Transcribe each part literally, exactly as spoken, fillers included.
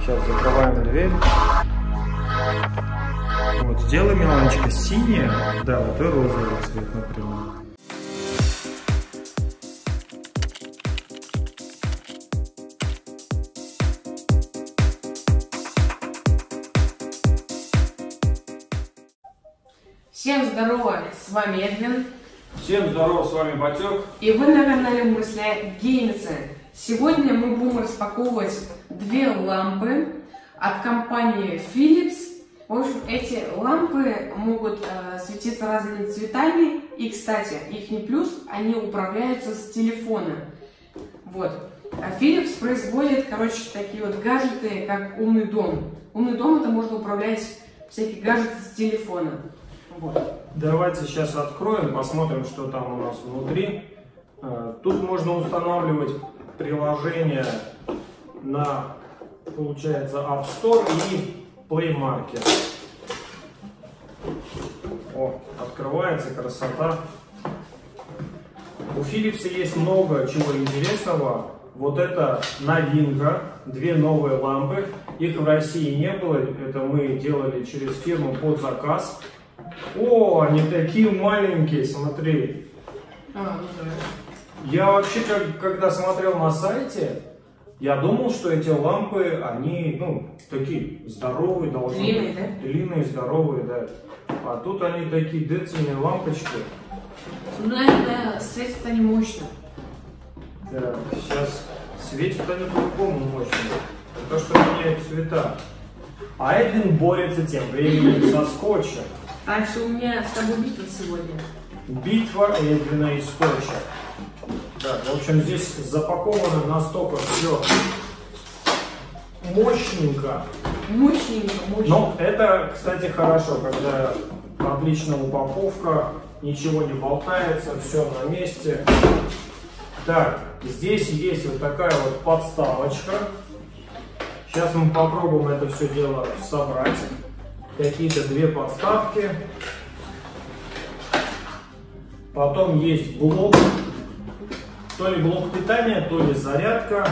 Сейчас закрываем дверь. Вот, сделаем лампочка синяя, да, вот и розовый цвет, например. Всем здорово, с вами Эдвин. Всем здорово, с вами Батек. И вы на канале Мысли Геймсы. Сегодня мы будем распаковывать две лампы от компании Philips. В общем, эти лампы могут э, светиться разными цветами. И, кстати, их не плюс, они управляются с телефона. Вот. А Philips производит, короче, такие вот гаджеты, как умный дом. Умный дом — это можно управлять всякие гаджеты с телефона. Вот. Давайте сейчас откроем, посмотрим, что там у нас внутри. Тут можно устанавливать приложение на, получается, App Store и Play Market. О, открывается, красота. У Philips есть много чего интересного. Вот это новинка, две новые лампы. Их в России не было, это мы делали через фирму под заказ. О, они такие маленькие, смотри. А, ну да. Я вообще, как, когда смотрел на сайте, я думал, что эти лампы, они, ну, такие здоровые должны быть. Длинные, да? Длинные, здоровые, да. А тут они такие децильные лампочки. Ну, наверное, светят они мощно. Да, сейчас светят они по-другому мощно. То, что меняет цвета. А Эдвин борется тем временем со скотчем. Так что у меня с тобой битва сегодня. Битва Эдвина и скотча. Так, в общем, здесь запаковано настолько все мощненько. Мощненько, мощненько. Но это, кстати, хорошо, когда отличная упаковка, ничего не болтается, все на месте. Так, здесь есть вот такая вот подставочка. Сейчас мы попробуем это все дело собрать. Какие-то две подставки. Потом есть блок. То ли блок питания, то ли зарядка.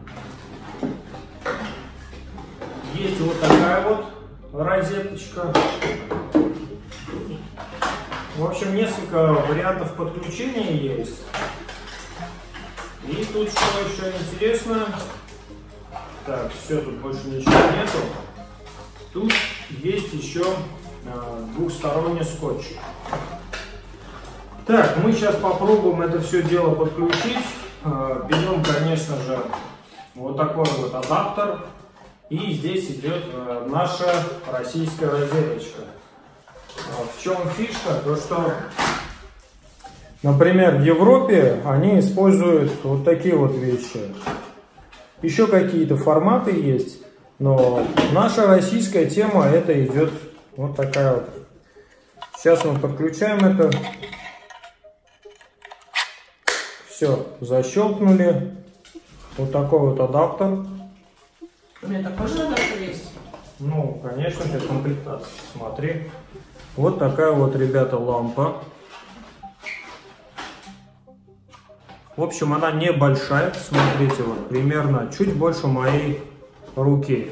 Есть вот такая вот розеточка. В общем, несколько вариантов подключения есть. И тут что еще интересно. Так, все, тут больше ничего нету. Тут есть еще э, двухсторонний скотч. Так, мы сейчас попробуем это все дело подключить. Э, берем, конечно же, вот такой вот адаптер. И здесь идет э, наша российская розеточка. Э, в чем фишка? То, что, например, в Европе они используют вот такие вот вещи. Еще какие-то форматы есть. Но наша российская тема, это идет вот такая вот. Сейчас мы подключаем это. Все, защелкнули. Вот такой вот адаптер. У меня такой же адаптер есть? Ну, конечно, это комплектация. Смотри. Вот такая вот, ребята, лампа. В общем, она небольшая. Смотрите, вот примерно чуть больше моей руки.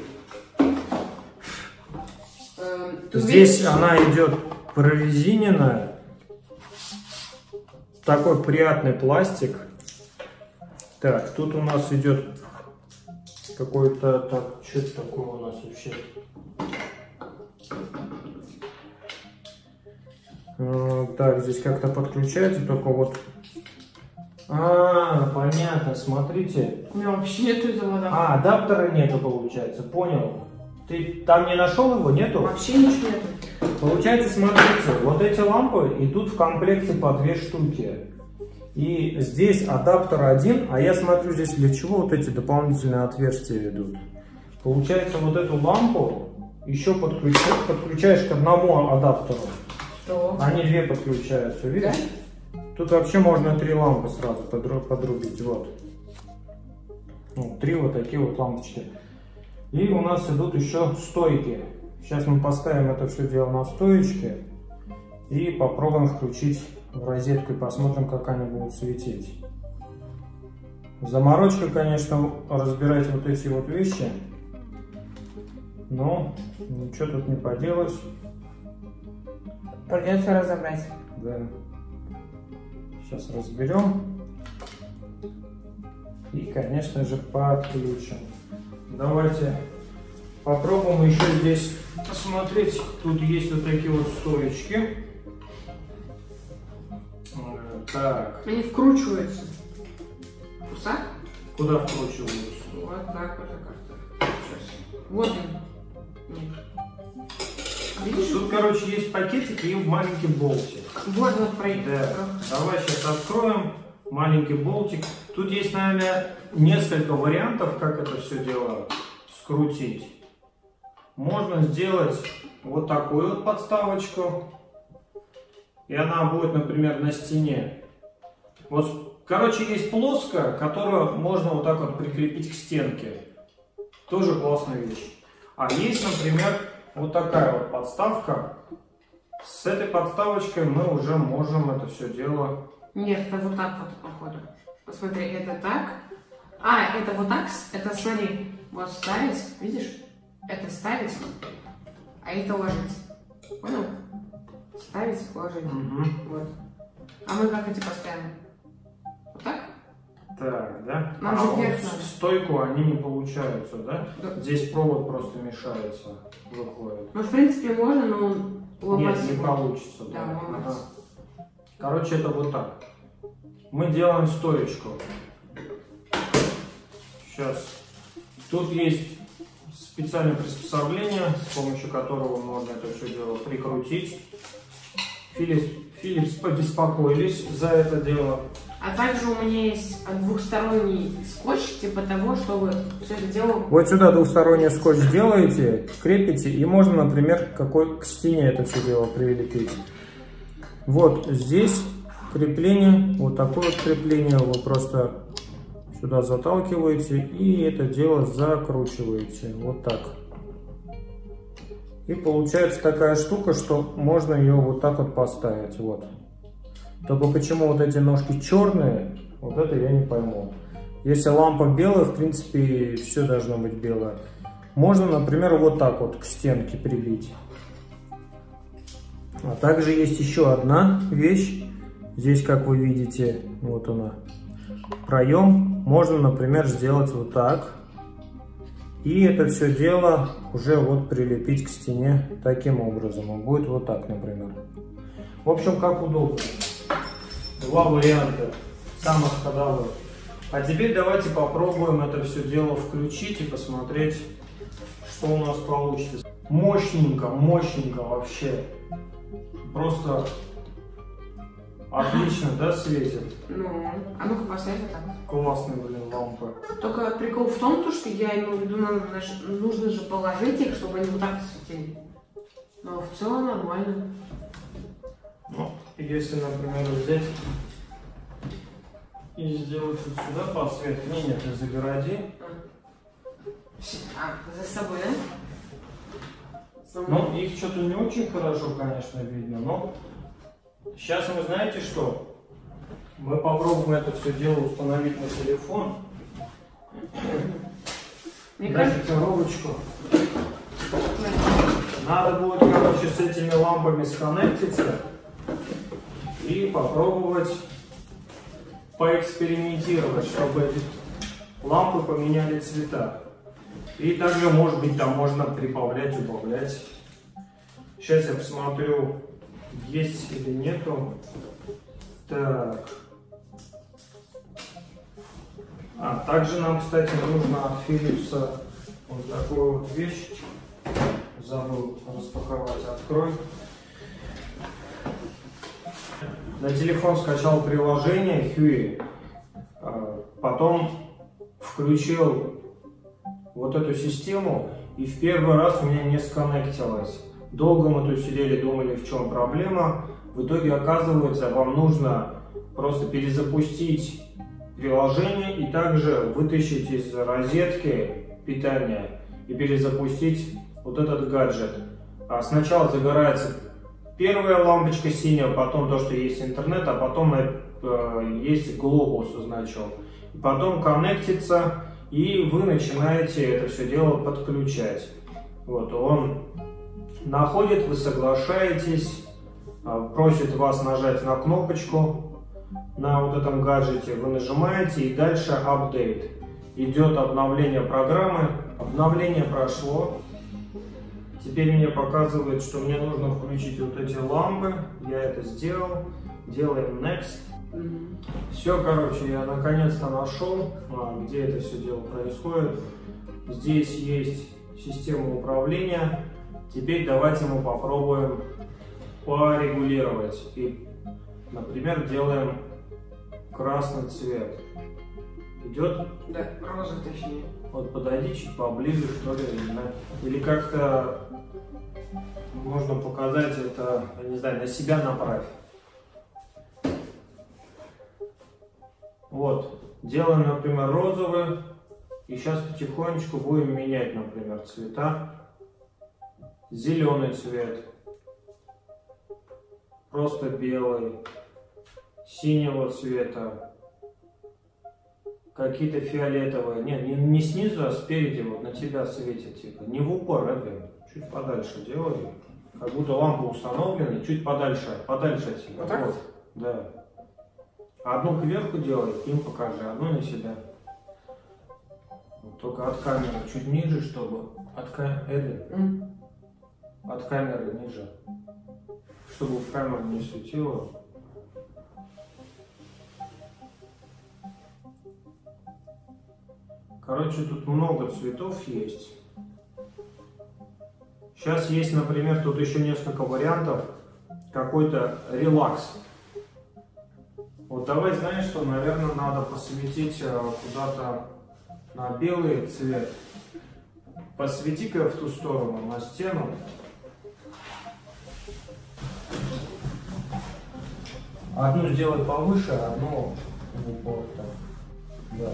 Здесь она идет прорезиненная. Такой приятный пластик. Так, тут у нас идет какой-то... Так, что это такое у нас вообще? Так, здесь как-то подключается, только вот... А, понятно, смотрите. У меня вообще нету этого адаптера. А, адаптера нету, получается, понял. Ты там не нашел его, нету? Вообще ничего нету. Получается, смотрите, вот эти лампы идут в комплекте по две штуки. И здесь адаптер один, а я смотрю здесь для чего вот эти дополнительные отверстия идут. Получается, вот эту лампу еще подключаешь, подключаешь к одному адаптеру. Что? Они две подключаются, видишь? Да? Тут вообще можно три лампы сразу подрубить, вот. Ну, три вот такие вот лампочки. И у нас идут еще стойки. Сейчас мы поставим это все дело на стоечке и попробуем включить в розетку и посмотрим, как они будут светить. Заморочка, конечно, разбирать вот эти вот вещи. Но ничего тут не поделать. Придется разобрать. Да. Сейчас разберем. И, конечно же, подключим. Давайте попробуем еще здесь посмотреть. Тут есть вот такие вот стоечки. Так. Они вкручиваются. Кусак? Куда вкручиваются? Вот так вот как-то. Сейчас. Вот он. Нет. Видишь? Тут, короче, есть пакетик и маленький болтик. Вот, вот, пройдет. Да. Давай сейчас откроем маленький болтик. Тут есть, наверное, несколько вариантов, как это все дело скрутить. Можно сделать вот такую вот подставочку. И она будет, например, на стене. Вот, короче, есть плоская, которую можно вот так вот прикрепить к стенке. Тоже классная вещь. А есть, например, вот такая вот подставка. С этой подставочкой мы уже можем это все дело... Нет, это вот так вот, походу. Посмотри, это так. А, это вот так, это, смотри, вот ставить, видишь? Это ставить, а это ложить. Понял? Ставить, ложить. Угу. Вот. А мы как эти поставим? Вот так? Так, да? Нам а же вот вверх надо. стойку они не получаются, да? Да. Здесь провод просто мешается, выходит. Ну, в принципе, можно, но ломать. Нет, не получится. Да, Да, ломать. ага. Короче, это вот так. Мы делаем стоечку. Сейчас. Тут есть специальное приспособление, с помощью которого можно это все дело прикрутить. Philips, Philips побеспокоились за это дело. А также у меня есть двухсторонний скотч, типа того, чтобы все это дело... Вот сюда двухсторонний скотч делаете, крепите, и можно, например, какой к стене это все дело прилепить. Вот здесь крепление, вот такое вот крепление, вы просто сюда заталкиваете и это дело закручиваете, вот так. И получается такая штука, что можно ее вот так вот поставить, вот. Только почему вот эти ножки черные, вот это я не пойму. Если лампа белая, в принципе, все должно быть белое. Можно, например, вот так вот к стенке прибить. А также есть еще одна вещь. Здесь, как вы видите, вот она, проем. Можно, например, сделать вот так. И это все дело уже вот прилепить к стене таким образом. Он будет вот так, например. В общем, как удобно. Два варианта самых ходовых. А теперь давайте попробуем это все дело включить и посмотреть, что у нас получится. Мощненько, мощненько вообще. Просто отлично, да, светит? Ну, а ну-ка поставь вот так. Классные, блин, лампы. Только прикол в том, что я имею в виду, нужно же, нужно же положить их, чтобы они вот так светили. Но в целом нормально. Ну, если, например, взять и сделать вот сюда подсветку. Не, нет, ты загороди. А, за собой, да? Ну, их что-то не очень хорошо, конечно, видно, но сейчас мы знаете что? Мы попробуем это все дело установить на телефон. Мне Дайте кажется... коробочку. Надо будет, короче, с этими лампами сконнектиться и попробовать поэкспериментировать, чтобы эти лампы поменяли цвета. И также, может быть, там можно прибавлять, убавлять. Сейчас я посмотрю, есть или нету. Так. А, также нам, кстати, нужно от Philips вот такую вот вещь. Забыл распаковать. Открой. На телефон скачал приложение Huey. Потом включил вот эту систему, и в первый раз у меня не сконнектилось. Долго мы тут сидели, думали, в чем проблема. В итоге, оказывается, вам нужно просто перезапустить приложение и также вытащить из розетки питание и перезапустить вот этот гаджет. А сначала загорается первая лампочка синяя, потом то, что есть интернет, а потом э, есть глобус значок. Потом коннектится, и вы начинаете это все дело подключать. Вот, он находит, вы соглашаетесь, просит вас нажать на кнопочку на вот этом гаджете, вы нажимаете и дальше апдейт. Идет обновление программы, обновление прошло. Теперь мне показывает, что мне нужно включить вот эти лампы. Я это сделал. Делаем next. Mm-hmm. Все, короче, я наконец-то нашел, где это все дело происходит. Здесь есть система управления. Теперь давайте мы попробуем порегулировать. И, например, делаем красный цвет. Идет? Да, розовый точнее. Вот подойди чуть поближе, что ли, или как-то можно показать это, я не знаю, на себя направь. Вот, делаем, например, розовый, и сейчас потихонечку будем менять, например, цвета. Зеленый цвет, просто белый, синего цвета, какие-то фиолетовые, нет, не, не снизу, а спереди, вот на тебя светит, типа, не в упор, это, чуть подальше делай, как будто лампа установлена, чуть подальше, подальше от тебя. Вот так? Вот, да. Одну кверху делай, им покажи, одну на себя. Вот, только от камеры чуть ниже, чтобы от, ка... mm. от камеры ниже, чтобы в камеру не светило. Короче, тут много цветов есть. Сейчас есть, например, тут еще несколько вариантов. Какой-то релакс. Вот давай, знаешь что, наверное, надо посветить куда-то на белый цвет. Посвети-ка в ту сторону, на стену. Одну сделай повыше, одну в упор. Да.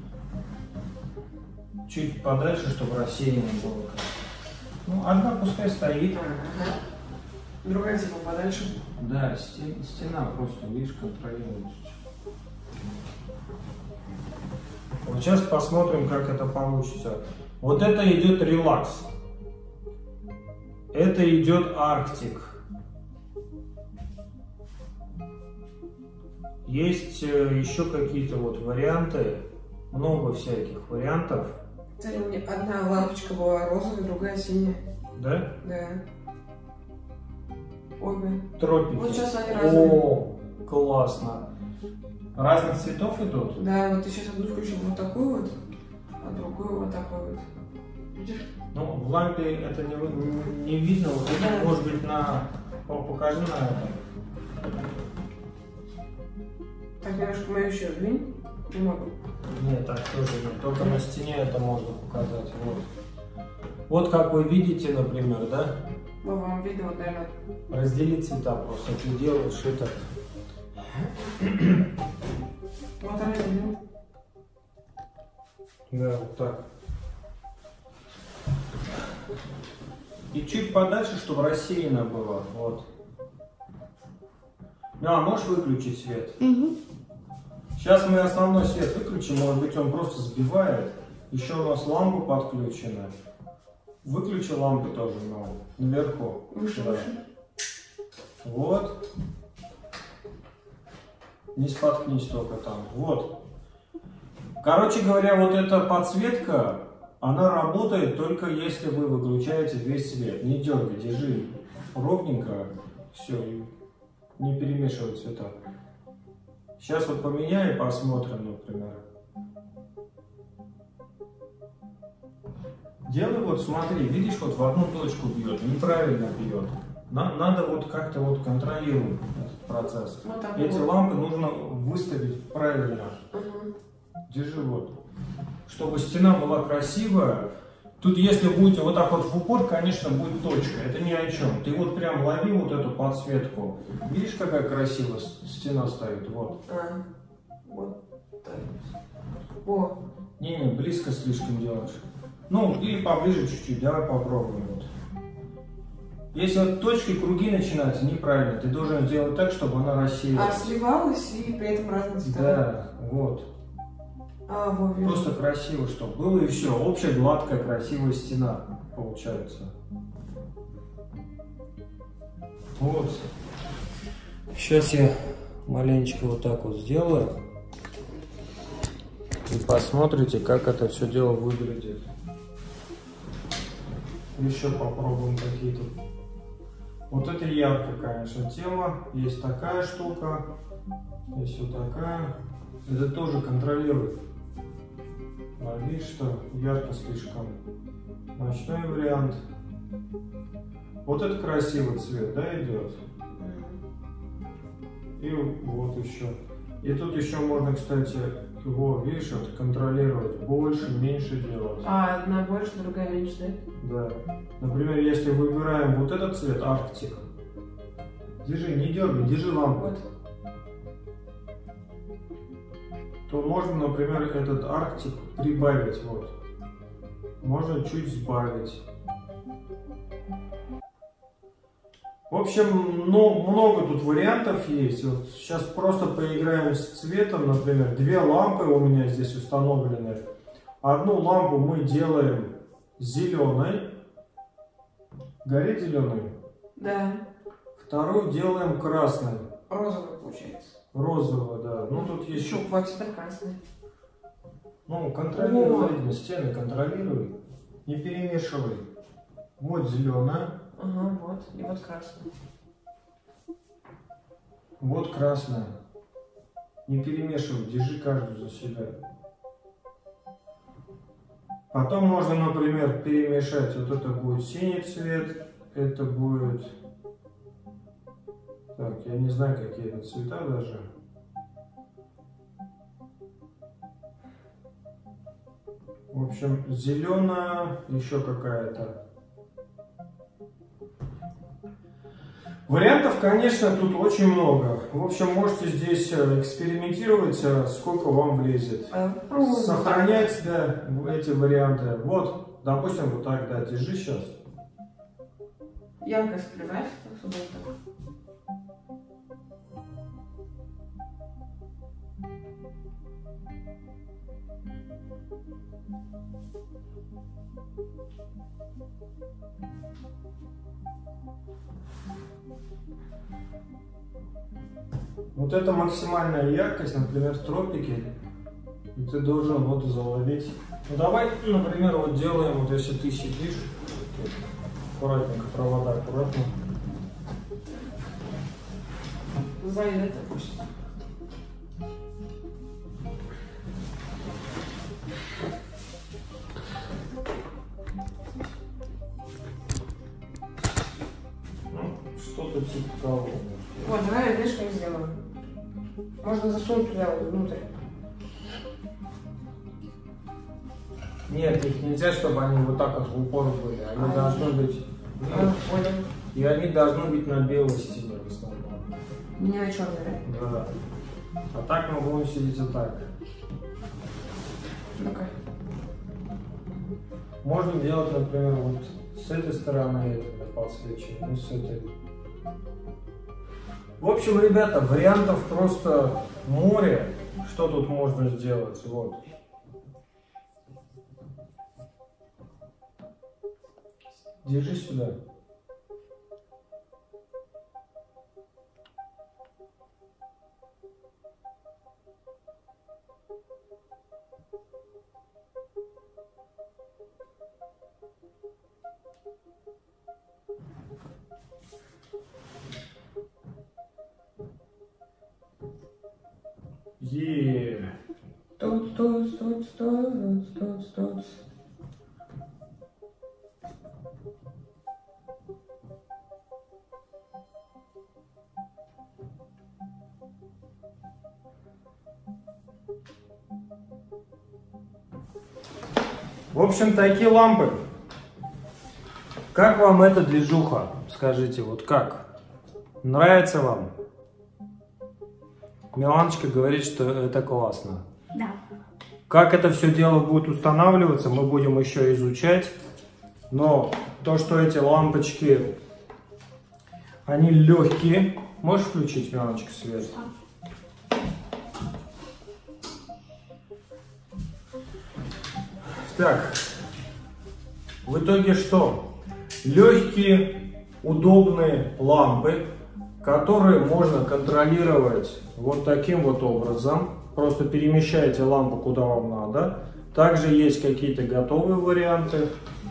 Чуть подальше, чтобы рассеяние было. Ну, одна пускай стоит. Ага. Другая типа подальше. Да, стена, стена просто, видишь, контролируется. Вот сейчас посмотрим, как это получится. Вот это идет релакс. Это идет Арктик. Есть еще какие-то вот варианты. Много всяких вариантов. Смотри, у меня одна лампочка была розовая, другая синяя. Да? Да. Обе. Тропики. Вот сейчас они разные. О, классно. Разных цветов идут? Да, вот ты сейчас одну включил вот такую вот, а другую вот такую вот. Видишь? Ну, в лампе это не, не видно. Вот это, да. Может быть, на... О, покажи на это. Так, немножко мою еще сдвинь. Не могу. Нет, так тоже нет. Только на стене это можно показать. Вот. Вот как вы видите, например, да? Ну, вам видно, вот, наверное. Раздели цвета просто. Ты делаешь это. Вот разделил. Да, вот так. И чуть подальше, чтобы рассеяно было. Вот. А, можешь выключить свет? Угу. Сейчас мы основной свет выключим, может быть он просто сбивает. Еще у нас лампа подключена. Выключи лампы тоже, но наверху. Выше, да. выше. Вот. Не споткнись только там. Вот. Короче говоря, вот эта подсветка, она работает только если вы выключаете весь свет. Не дергай, держи ровненько. Все, не перемешивай цвета. Сейчас вот поменяю и посмотрим, например. Делай вот, смотри, видишь, вот в одну точку бьет, неправильно бьет. На, надо вот как-то вот контролировать этот процесс. Вот эти вот лампы нужно выставить правильно. Угу. Держи вот. Чтобы стена была красивая. Тут если будете вот так вот в упор, конечно, будет точка. Это ни о чем. Ты вот прям лови вот эту подсветку. Видишь, какая красивая стена стоит? Вот. А, вот. О. Не-не, близко слишком делаешь. Ну, или поближе чуть-чуть. Давай попробуем. Вот. Если вот точки, круги начинаются, неправильно. Ты должен сделать так, чтобы она рассеялась. А сливалась и при этом разные цвета. Да, вот. А, вот, вижу. Просто красиво, чтобы было, и все. Общая гладкая красивая стена получается. Вот. Сейчас я маленечко вот так вот сделаю. И посмотрите, как это все дело выглядит. Еще попробуем какие-то. Вот это яркая, конечно, тема. Есть такая штука. Есть вот такая. Это тоже контролирует. А видишь, что ярко слишком. Ночной вариант. Вот это красивый цвет, да, идет? И вот еще. И тут еще можно, кстати, его, видишь, вот, контролировать. Больше, меньше делать. А одна больше, другая меньше, да? Да. Например, если выбираем вот этот цвет, Арктик. Держи, не дергай, держи лампу. Вот. То можно, например, этот Арктик прибавить. Вот. Можно чуть сбавить. В общем, ну, много тут вариантов есть. Вот сейчас просто поиграем с цветом. Например, две лампы у меня здесь установлены. Одну лампу мы делаем зеленой. Горит зеленый? Да. Вторую делаем красной. Розовый получается. Розовый, да. Ну тут еще... Еще вот теперь красный. Ну, контролируй, видно, стены контролируй. Не перемешивай. Вот зеленая. Ага, вот. И вот красный. Вот красная. Не перемешивай, держи каждую за себя. Потом можно, например, перемешать. Вот это будет синий цвет. Это будет... Так, я не знаю, какие это цвета даже. В общем, зеленая, еще какая-то. Вариантов, конечно, тут очень много. В общем, можете здесь экспериментировать, сколько вам влезет. А, Сохранять, да, эти варианты. Вот, допустим, вот так, да, держи сейчас. Яркость прибавь, чтобы вот так. Вот это максимальная яркость, например, в тропике. И ты должен вот заловить. Ну давай, например, вот делаем, вот если ты сидишь, аккуратненько, провода аккуратно. Сзади это пусть. Ну, что-то типа того. Вот, давай, видишь, как сделаю. Можно засунуть туда, вот, внутрь. Нет, их нельзя, чтобы они вот так вот в упор были. Они А, должны быть... А, понял. И они должны быть на белой стене в основном. Не на черной, да? Да. А так мы будем сидеть вот так. Ну-ка. Можно делать, например, вот с этой стороны это подсвечивать, ну с этой. В общем, ребята, вариантов просто море. Что тут можно сделать? Вот. Держи сюда. Е. Тут, тут, тут, тут, тут, тут. В общем, такие лампы. Как вам эта движуха? Скажите, вот как? Нравится вам? Миланочка говорит, что это классно. Да. Как это все дело будет устанавливаться, мы будем еще изучать. Но то, что эти лампочки, они легкие. Можешь включить, Миланочка, свет? Так. В итоге что? Легкие, удобные лампы, которые можно контролировать вот таким вот образом. Просто перемещаете лампу куда вам надо. Также есть какие-то готовые варианты.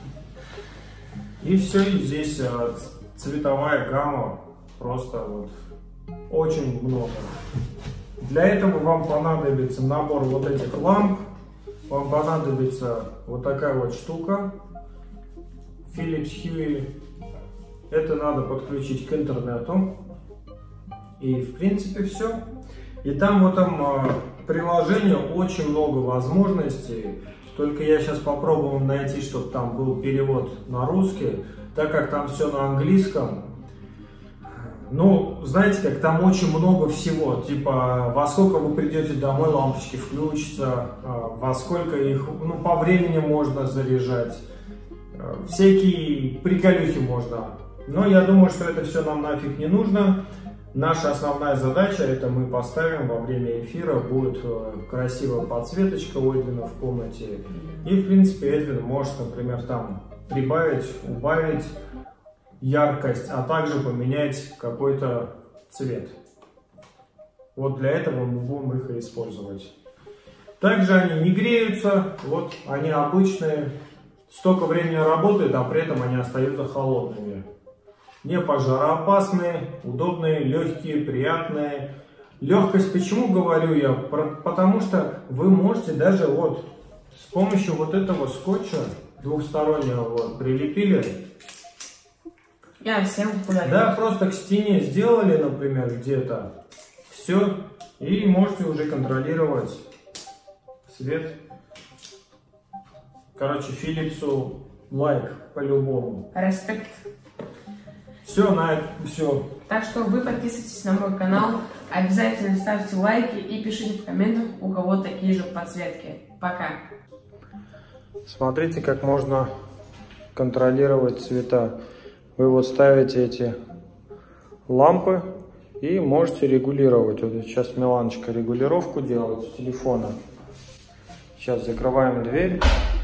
И все, и здесь цветовая гамма просто вот очень много. Для этого вам понадобится набор вот этих ламп. Вам понадобится вот такая вот штука. Philips Hue. Это надо подключить к интернету. И в принципе все. И там в этом приложении очень много возможностей. Только я сейчас попробую найти, чтобы там был перевод на русский. Так как там все на английском. Ну, знаете, как там очень много всего. Типа, во сколько вы придете домой, лампочки включатся. Во сколько их, ну, по времени можно заряжать. Всякие приколюхи можно. Но я думаю, что это все нам нафиг не нужно. Наша основная задача, это мы поставим во время эфира, будет красивая подсветочка у Эдвина в комнате. И в принципе Эдвин может, например, там прибавить, убавить яркость, а также поменять какой-то цвет. Вот для этого мы будем их и использовать. Также они не греются, вот они обычные, столько времени работают, а при этом они остаются холодными. Не пожароопасные, удобные, легкие, приятные. Легкость почему говорю я? Потому что вы можете даже вот с помощью вот этого скотча двухстороннего вот, прилепили. Я всем популярен. Да, просто к стене сделали, например, где-то. Все. И можете уже контролировать свет. Короче, Philips'у лайк по-любому. Респект. Все, на это все. Так что вы подписывайтесь на мой канал, обязательно ставьте лайки и пишите в комментах, у кого такие же подсветки. Пока. Смотрите, как можно контролировать цвета. Вы вот ставите эти лампы и можете регулировать. Вот сейчас Миланочка регулировку делает с телефона. Сейчас закрываем дверь.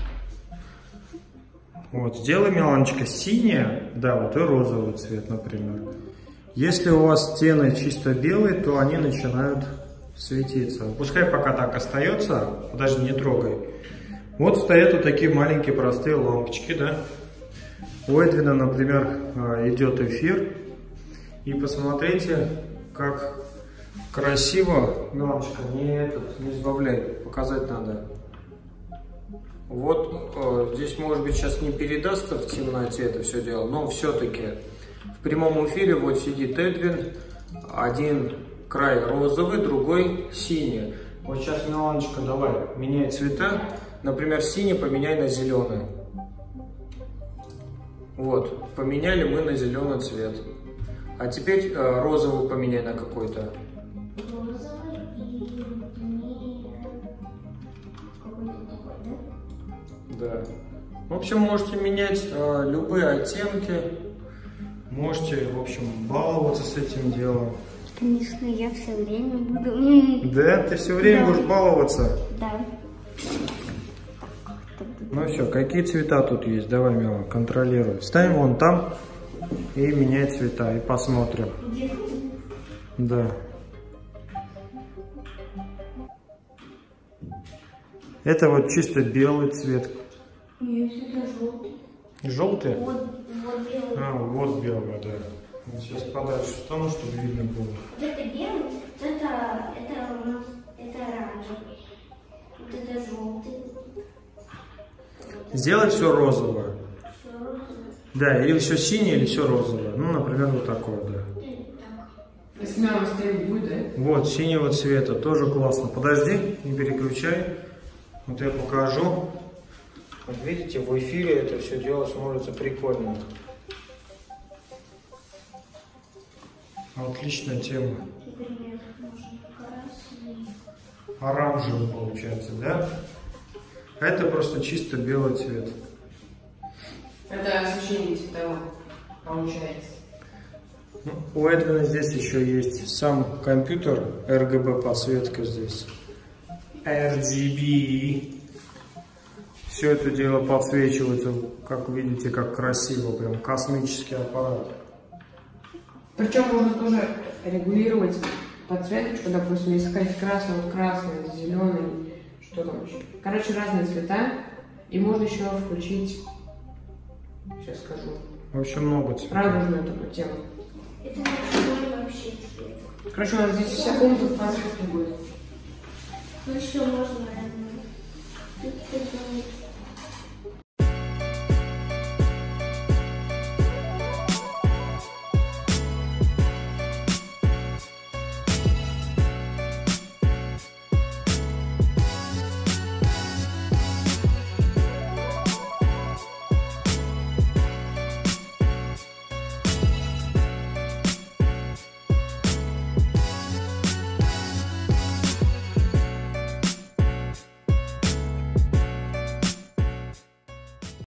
Вот, сделай, Миланочка, синяя, да, вот и розовый цвет, например. Если у вас стены чисто белые, то они начинают светиться. Пускай пока так остается, подожди, не трогай. Вот стоят вот такие маленькие простые лампочки, да. У Эдвина, например, идет эфир. И посмотрите, как красиво. Миланочка, не, этот, не сбавляй, показать надо. Вот э, здесь, может быть, сейчас не передастся в темноте это все дело, но все-таки в прямом эфире вот сидит Эдвин, один край розовый, другой синий. Вот сейчас, Миланочка, давай, меняй цвета. Например, синий поменяй на зеленый. Вот, поменяли мы на зеленый цвет. А теперь э, розовый поменяй на какой-то. Да. В общем, можете менять э, любые оттенки. Можете, в общем, баловаться с этим делом. Конечно, я все время буду. Да? Ты все время да. будешь баловаться? Да. Ну все, какие цвета тут есть? Давай, Мила, контролируй. Ставим вон там и меняй цвета. И посмотрим. Да. Это вот чисто белый цвет. Нет, это желтый. Желтый? Вот, вот белый. А, вот белый, да. Сейчас подальше встану, чтобы видно было. Вот это белый, вот это, это у нас, это оранжевый. Вот это желтый. Сделай все розовое. Все розовое. Да, или все синее, или все розовое. Ну, например, вот такое, да. Если мама стоит будет, да? Вот, синего цвета, тоже классно. Подожди, не переключай. Вот я покажу. Вот видите, в эфире это все дело смотрится прикольно. Отличная тема. Оранжевый получается, да? А это просто чисто белый цвет. Это освещение цветовое получается. Ну, у Эдвина здесь еще есть сам компьютер, эр гэ бэ подсветка здесь. эр джи би. Все это дело подсвечивается, как видите, как красиво, прям космический аппарат. Причем можно тоже регулировать подсветочку, допустим, если хотите красный, вот красный, зеленый, что там еще. Короче, разные цвета. И можно еще включить, сейчас скажу, В общем, много цветов. радужную такую тему. Это ночной вообще цвет. Короче, у нас здесь вся комната в подсветке будет. Ну еще можно, наверное. Тут такой